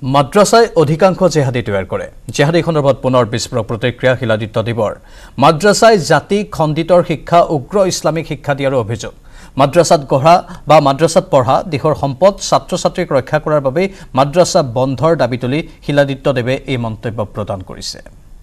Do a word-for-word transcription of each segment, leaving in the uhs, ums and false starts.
মাদ্ৰাছাই অধিকাংশ জেহাদী তৈয়াৰ কৰে জেহাদী সন্দৰ্ভত পুনৰ বিস্ফোৰক প্ৰতিক্ৰিয়া শিলাদিত্য দেৱৰ মাদ্ৰাছাই জাতি খণ্ডিতৰ শিক্ষা উগ্ৰ ইছলামিক শিক্ষা দিয়াৰ অভিযোগ মাদ্ৰাছাত গঢ়া বা মাদ্ৰাছাত পঢ়া দেশৰ সম্পদ ছাত্ৰ ছাত্ৰীক ৰক্ষা কৰাৰ বাবে মাদ্ৰাছা বন্ধৰ দাবী তুলি শিলাদিত্য দেৱে এই মন্তব্য প্ৰদান কৰিছে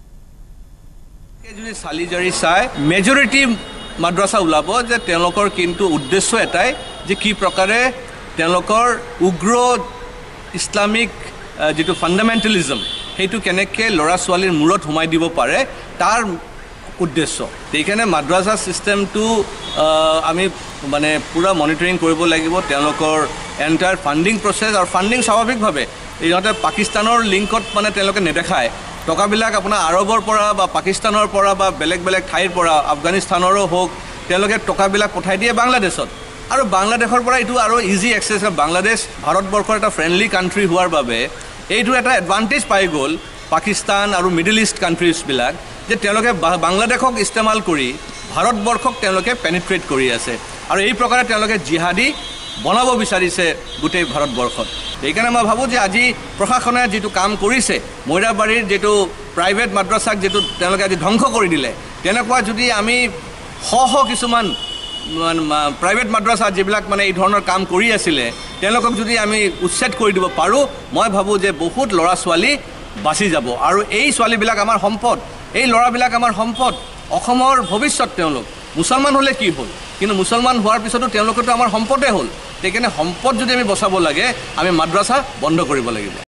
যদি সালিজাৰি চাই মেজৰিটি মাদ্ৰাছা ওলাব যে তেওঁলোকৰ কিন্তু উদ্দেশ্য এটাই যে কি প্ৰকাৰে তেওঁলোকৰ উগ্ৰ ইছলামিক যেটো ফান্ডামেন্টালিজম হেতু কেনেকে লৰা ছোৱালীৰ মূৰত হুমাই দিব পাৰে তাৰ উদ্দেশ্য এইখানে মাদ্ৰাছা সিস্টেমটো আমি মানে পুৰা মনিটৰিং কৰিব লাগিব তেওঁলোকৰ এন্টায়াৰ ফান্ডিং প্ৰসেস আৰু ফান্ডিং স্বাভাৱিকভাৱে ইহঁতে পাকিস্তানৰ লিংকত মানে তেওঁলোকে নেদেখায় টকাবিলাক আপোনাৰ আৰবৰ পৰা বা পাকিস্তানৰ পৰা বা বেলেগ বেলেগ ঠাইৰ পৰা আফগানিস্তানৰো হোক তেওঁলোকে টকাবিলাক পঠাই দিয়ে বাংলাদেশত আৰু বাংলাদেশৰ পৰা এটো আৰু ইজি এক্সেস বাংলাদেশ ভাৰতবৰ্ষৰ এটা ফ্ৰেন্ডলি কান্ট্ৰি হোৱাৰ বাবে এইটো এটা এডভান্টেজ পাই গল পাকিস্তান আৰু মিডল ইষ্ট কান্ট্ৰিজ বিলাক যে তেওঁলোকে বাংলাদেশক ইস্তেমাল কৰি ভাৰতবৰ্ষক তেওঁলোকে পেনিট্ৰেট কৰি আছে আৰু এই প্ৰকাৰে তেওঁলোকে জিহাদী বনাব বিচাৰিছে গোটেই ভাৰতবৰ্ষত এইকাৰণে মই ভাবো যে আজি প্ৰশাসনে যেটো কাম কৰিছে মৈৰাবাৰীৰ যেটো প্ৰাইভেট মাদ্ৰাছাক যেটো তেওঁলোকে আজি ধ্বংস কৰি দিলে তেনেকুৱা যদি আমি হ কিছুমান প্ৰাইভেট মাদ্ৰাছা যিবিলাক মানে এই ধৰণৰ কাম কৰি আছিলে তেওঁলোকক যদি আমি উচ্ছেদ কৰি দিব পাৰো মই ভাবো যে বহুত লৰা ছোৱালী বাচি যাব আৰু এই ছোৱালীবিলাক আমাৰ সম্পদ এই লৰাবিলাক আমাৰ সম্পদ অসমৰ ভৱিষ্যত তেওঁলোক মুছলমান হলে কি হ'ল কিন্তু মুছলমান হোৱাৰ পিছতো তেওঁলোকতো আমাৰ সম্পদে হ'ল সেইকাৰণে সম্পদ যদি আমি বচাব লাগে আমি মাদ্ৰাছা বন্ধ কৰিব লাগিব